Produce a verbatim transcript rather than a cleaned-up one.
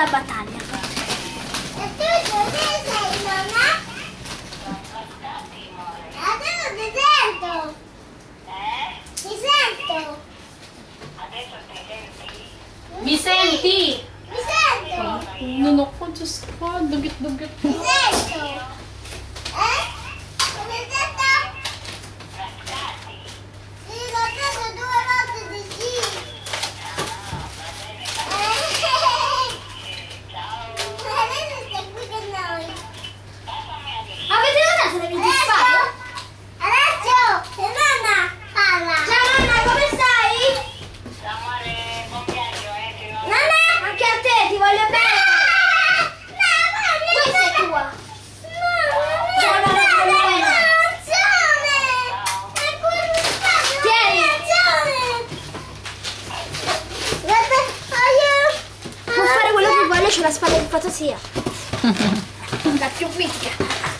alla battaglia. E tu dove sei, nonna? Adesso ti sento. Eh? Ti sento. Adesso ti senti? Mi senti? Mi sento. Non ho quanto scaldo, dubbio. Mi sento. Eh? Come sento? Rascati? Sì, l'ho detto due volte di sì. Adesso stai qui con noi. Avete notato le mie spalle? Adesso, se nonna parla. Ciao nonna, come stai? Amore, buon viaggio, eh, che non... Nonna, anche a te, ti voglio bene. Questa è tua. Ciao nonna, ti voglio bene. Può fare quello che vuole, c'è la spalla di fantasia. La più mitica.